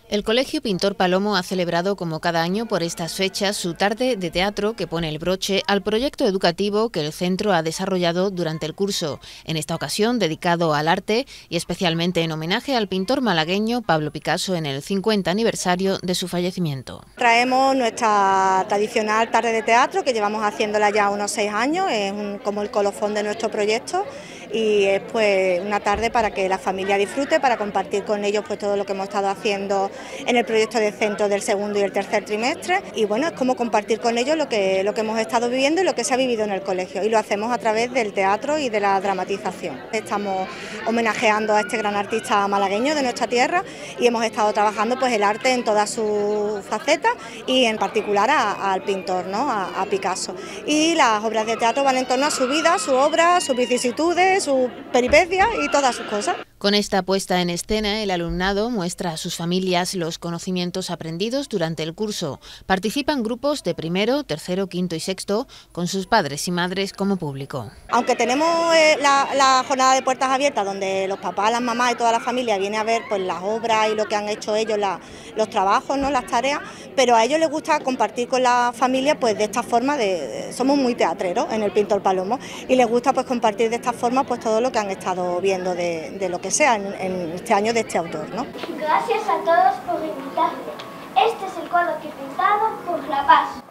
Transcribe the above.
El Colegio Pintor Palomo ha celebrado, como cada año por estas fechas, su tarde de teatro que pone el broche al proyecto educativo que el centro ha desarrollado durante el curso, en esta ocasión dedicado al arte y especialmente en homenaje al pintor malagueño Pablo Picasso en el 50 aniversario de su fallecimiento. Traemos nuestra tradicional tarde de teatro, que llevamos haciéndola ya unos 6 años, es como el colofón de nuestro proyecto, y es pues una tarde para que la familia disfrute, para compartir con ellos pues todo lo que hemos estado haciendo en el proyecto de centro del segundo y el tercer trimestre, y bueno, es como compartir con ellos lo que hemos estado viviendo y lo que se ha vivido en el colegio, y lo hacemos a través del teatro y de la dramatización. Estamos homenajeando a este gran artista malagueño de nuestra tierra y hemos estado trabajando pues el arte en todas sus facetas y en particular al pintor, ¿no? a Picasso. Y las obras de teatro van en torno a su vida, su obra, sus vicisitudes, sus peripecias y todas sus cosas. Con esta puesta en escena, el alumnado muestra a sus familias los conocimientos aprendidos durante el curso. Participan grupos de primero, tercero, quinto y sexto, con sus padres y madres como público. Aunque tenemos la jornada de puertas abiertas, donde los papás, las mamás y toda la familia viene a ver pues las obras y lo que han hecho ellos, los trabajos, ¿no? Las tareas, pero a ellos les gusta compartir con la familia pues de esta forma, somos muy teatreros en el Pintor Palomo, y les gusta pues compartir de esta forma pues todo lo que han estado viendo de lo que sea en este año de este autor, ¿no? Gracias a todos por invitarme. Este es el cuadro que he pintado por la paz.